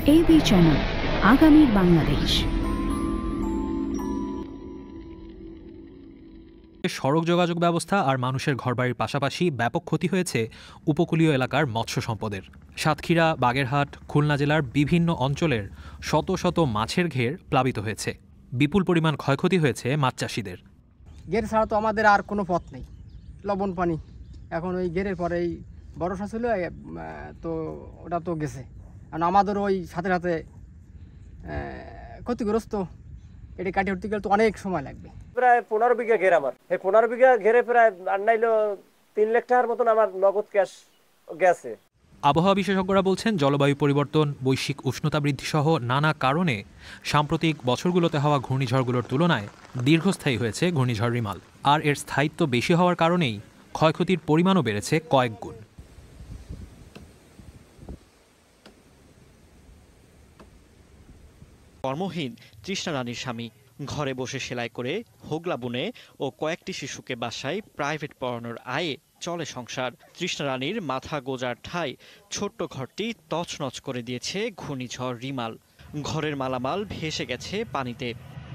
AB channel, আগামীর বাংলাদেশ। সড়ক যোগাযোগ ব্যবস্থা আর মানুষের ঘরবাড়ির পাশাপাশি ব্যাপক ক্ষতি হয়েছে উপকূলীয় এলাকার মৎস্য সম্পদের। সাতক্ষীরা, বাগেরহাট, খুলনা জেলার বিভিন্ন অঞ্চলের শত শত মাছের ঘের প্লাবিত হয়েছে। বিপুল পরিমাণ ক্ষয়ক্ষতি হয়েছে মাছ চাষিদের। ঘের ছাড়া তো আমাদের আর কোনো পথ নেই, লবণ পানি। এখন ওই ঘেরের পরে এই বর্ষা ছিল, তো ওটা তো গেছে। কারণ আমাদের ওই সাথে সাথে ক্ষতিগ্রস্ত, এটা কাটিয়ে উঠতে গেলে তো অনেক সময় লাগবে। প্রায় 15 বিঘা ঘের আমার, এই 15 বিঘা ঘেরে প্রায় আর নাইলো 3 লাখ টাকার মতন আমার নগদ ক্যাশ গেছে। আবহাওয়া বিশেষজ্ঞরা বলছেন, জলবায়ু পরিবর্তন, বৈশ্বিক উষ্ণতা বৃদ্ধি সহ নানা কারণে সাম্প্রতিক বছরগুলোতে হওয়া ঘূর্ণিঝড়গুলোর তুলনায় দীর্ঘস্থায়ী হয়েছে ঘূর্ণিঝড় রিমাল। আর এর স্থায়িত্ব বেশি হওয়ার কারণেই ক্ষয়ক্ষতির পরিমাণও বেড়েছে কয়েক গুণ। কর্মহীন তৃষ্ণা রানীর স্বামী ঘরে বসে সেলাই করে হোগলা বুনে ও কয়েকটি শিশুকে বাসায় প্রাইভেট পড়ানোর আয়ে চলে সংসার। তৃষ্ণা রানীর মাথা গোজার ঠাই ছোট্ট ঘরটি তছনছ করে দিয়েছে ঘূর্ণিঝড় রিমাল। ঘরের মালামাল ভেসে গেছে পানিতে।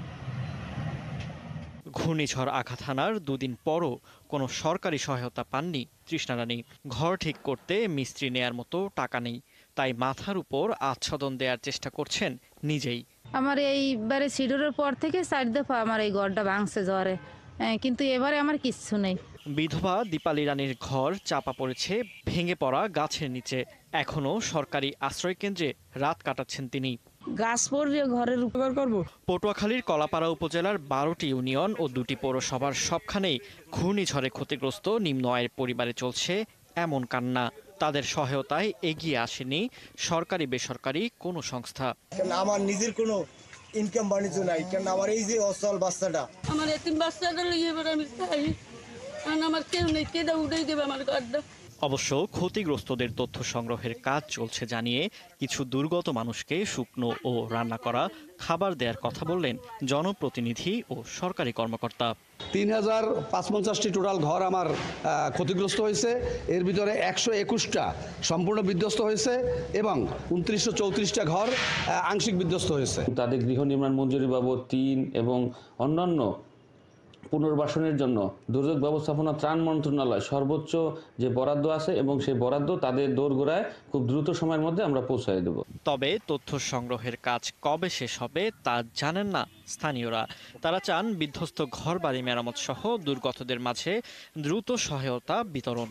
ঘূর্ণিঝড় আঘাত হানার দুদিন পরও কোনো সরকারি সহায়তা পাননি তৃষ্ণা রানী। ঘর ঠিক করতে মিস্ত্রি নেয়ার মতো টাকা নেই, তাই মাথার উপর আচ্ছাদন দেওয়ার চেষ্টা করছেন নিজেই। আমার এইবারে সিডরের পর থেকে 4 দফা আমার এই ঘরটা ভাঙছে জ্বরে, কিন্তু এবারে আমার কিচ্ছু নেই। বিধবা দীপালি রানীর ঘর চাপা পড়েছে ভেঙে পড়া গাছের নিচে। এখনো সরকারি আশ্রয় কেন্দ্রে রাত কাটাচ্ছেন তিনি। গাছ পড়বে ঘরের উপকার করব। পটুয়াখালীর কলাপাড়া উপজেলার 12টি ইউনিয়ন ও 2টি পৌরসভার সবখানেই ঘূর্ণিঝড়ে ক্ষতিগ্রস্ত নিম্ন আয়ের পরিবারে চলছে এমন কান্না। তাদের সহায়তায় এগিয়ে আসেনি সরকারি বেসরকারি কোনো সংস্থা। আমার নিজের কোনো ইনকাম বাণিজ্য নাই, কেন আমার এই যে অসল বাচ্চাটা, আমার এতিম বাচ্চাটা লইয়ে আমি চাই, কারণ আমার কেউ নেই, কেটে উঠেই দেবে আমার ঘরটা। অবশ্য ক্ষতিগ্রস্তদের তথ্য সংগ্রহের কাজ চলছে জানিয়ে কিছু দুর্গত মানুষকে শুকনো ও রান্না করা খাবার দেওয়ার কথা বললেন জনপ্রতিনিধি ও সরকারি কর্মকর্তা। 3055টি টোটাল ঘর আমার ক্ষতিগ্রস্ত হয়েছে। এর ভিতরে 121টা সম্পূর্ণ বিধ্বস্ত হয়েছে এবং 2934টা ঘর আংশিক বিধ্বস্ত হয়েছে। তাদের গৃহ নির্মাণ মঞ্জুরি বাবদ টিন এবং অন্যান্য পুনর্বাসনের জন্য দুর্যোগ ব্যবস্থাপনা ত্রাণ মন্ত্রণালয় সর্বোচ্চ যে বরাদ্দ আছে এবং সেই বরাদ্দ তাদের দোরগোড়ায় খুব দ্রুত সময়ের মধ্যে আমরা পৌঁছায় দেব। তবে তথ্য সংগ্রহের কাজ কবে শেষ হবে তা জানেন না স্থানীয়রা। তারা চান বিধ্বস্ত ঘরবাড়ি মেরামত সহ দুর্গতদের মাঝে দ্রুত সহায়তা বিতরণ।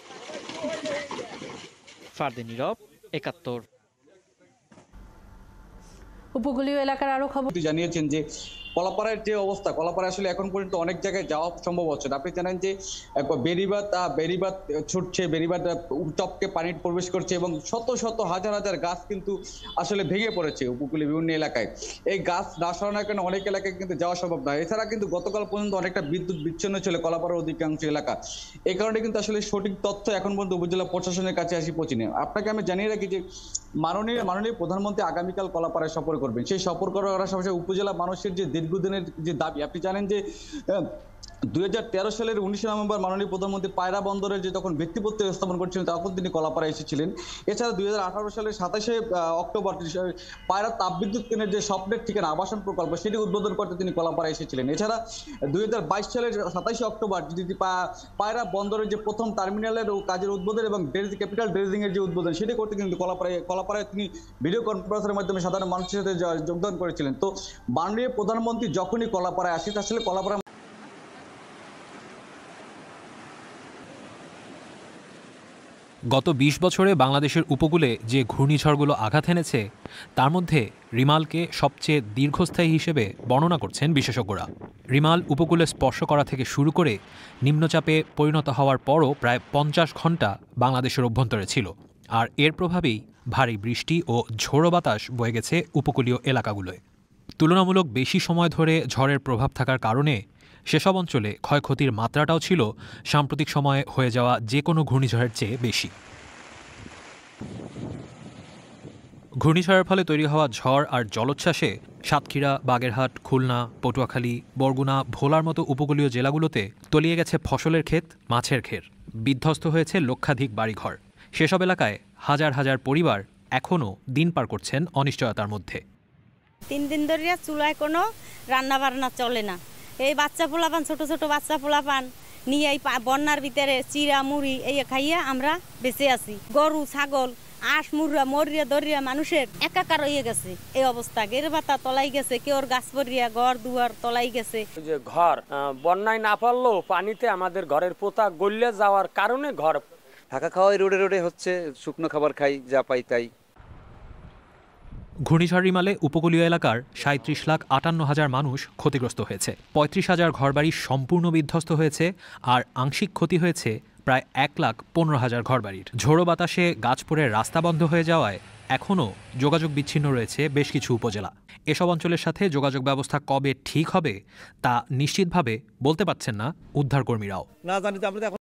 ফারদে নীরব, 71। উপকূলীয় এলাকার আরো খবর জানিয়েছেন যে কলাপাড়ার যে অবস্থা, কলাপাড়া আসলে এখন পর্যন্ত অনেক জায়গায় যাওয়া সম্ভব হচ্ছে না। আপনি জানেন যে বেড়িবাঁধ ছুটছে, বেড়িবাঁধ টপকে পানি প্রবেশ করছে এবং শত শত হাজার হাজার গাছ কিন্তু আসলে ভেঙে পড়েছে উপকূলীয় বিভিন্ন এলাকায়। এই গাছ না সরানোর কারণে অনেক এলাকায় কিন্তু যাওয়া সম্ভব নয়। এছাড়া কিন্তু গতকাল পর্যন্ত অনেকটা বিদ্যুৎ বিচ্ছিন্ন ছিল কলাপাড়ার অধিকাংশ এলাকা। এই কারণে কিন্তু আসলে সঠিক তথ্য এখন পর্যন্ত উপজেলা প্রশাসনের কাছে পৌঁছেনি। আপনাকে আমি জানিয়ে রাখি যে মাননীয় প্রধানমন্ত্রী আগামীকাল কলাপাড়ায় সফর করবেন। সেই সফর করার সাথে উপজেলা মানুষের যে দীর্ঘদিনের যে দাবি, আপনি জানেন যে 2013 সালের 19 নভেম্বর মাননীয় প্রধানমন্ত্রী পায়রা বন্দরের যে তখন ভিত্তিপ্রস্তর স্থাপন করছিলেন, তখন তিনি কলাপাড়ায় এসেছিলেন। এছাড়া 2018 সালের 27 অক্টোবর পায়রা তাপবিদ্যুৎ কেন্দ্রের যে স্বপ্নের ঠিকানা আবাসন প্রকল্প, সেটি উদ্বোধন করতে তিনি কলাপাড়ায় এসেছিলেন। এছাড়া 2022 সালের 27 অক্টোবর পায়রা বন্দরের যে প্রথম টার্মিনালের কাজের উদ্বোধন এবং ক্যাপিটাল ড্রেজিং এর যে উদ্বোধন, সেটি করতে কিন্তু কলাপাড়ায় তিনি ভিডিও কনফারেন্সের মাধ্যমে সাধারণ মানুষের সাথে যোগদান করেছিলেন। তো মাননীয় প্রধানমন্ত্রী যখনই কলাপাড়ায় আসে, আসলে কলাপাড়া গত 20 বছরে বাংলাদেশের উপকূলে যে ঘূর্ণিঝড়গুলো আঘাত এনেছে তার মধ্যে রিমালকে সবচেয়ে দীর্ঘস্থায়ী হিসেবে বর্ণনা করছেন বিশেষজ্ঞরা। রিমাল উপকূলে স্পর্শ করা থেকে শুরু করে নিম্নচাপে পরিণত হওয়ার পরও প্রায় 50 ঘন্টা বাংলাদেশের অভ্যন্তরে ছিল। আর এর প্রভাবেই ভারী বৃষ্টি ও ঝোড়ো বাতাস বয়ে গেছে উপকূলীয় এলাকাগুলোয়। তুলনামূলক বেশি সময় ধরে ঝড়ের প্রভাব থাকার কারণে সেসব অঞ্চলে ক্ষয়ক্ষতির মাত্রাটাও ছিল সাম্প্রতিক সময়ে হয়ে যাওয়া যে কোনো ঘূর্ণিঝড়ের চেয়ে বেশি। ঘূর্ণিঝড়ের ফলে তৈরি হওয়া ঝড় আর জলোচ্ছ্বাসে সাতক্ষীরা, বাগেরহাট, খুলনা, পটুয়াখালী, বরগুনা, ভোলার মতো উপকূলীয় জেলাগুলোতে তলিয়ে গেছে ফসলের ক্ষেত, মাছের ঘের। বিধ্বস্ত হয়েছে লক্ষাধিক বাড়িঘর। সেসব এলাকায় হাজার হাজার পরিবার এখনও দিন পার করছেন অনিশ্চয়তার মধ্যে। 3 দিন ধরে চুলায় কোনো রান্না বান্না চলে না। এই বাচ্চা পোলাপান, ছোট ছোট বাচ্চা পোলাপান নিয়ে এই বন্যার ভিতরে চিরা মুড়ি এই খাইয়া আমরা বেঁচে আছি। গরু ছাগল আশ মুড়া মরিয়া দরিয়া মানুষের একাকার হয়ে গেছে এই অবস্থা। গের পাতা তলাই গেছে, কেউ গাছ পরিয়া ঘর দুয়ার তলাই গেছে। যে ঘর বন্যায় না পারলেও পানিতে আমাদের ঘরের পোতা গলে যাওয়ার কারণে ঘর থাকা খাওয়াই রোডে রোডে হচ্ছে, শুকনো খাবার খাই যা পাই তাই। ঘূর্ণিঝড় রিমালে উপকূলীয় এলাকার ৩৭,৫৮,০০০ মানুষ ক্ষতিগ্রস্ত হয়েছে। ৩৫,০০০ ঘরবাড়ি সম্পূর্ণ বিধ্বস্ত হয়েছে, আর আংশিক ক্ষতি হয়েছে প্রায় ১,১৫,০০০ ঘরবাড়ির। ঝোড়ো বাতাসে গাছ পড়ে রাস্তা বন্ধ হয়ে যাওয়ায় এখনও যোগাযোগ বিচ্ছিন্ন রয়েছে বেশ কিছু উপজেলা। এসব অঞ্চলের সাথে যোগাযোগ ব্যবস্থা কবে ঠিক হবে তা নিশ্চিতভাবে বলতে পারছেন না উদ্ধারকর্মীরাও। না জানি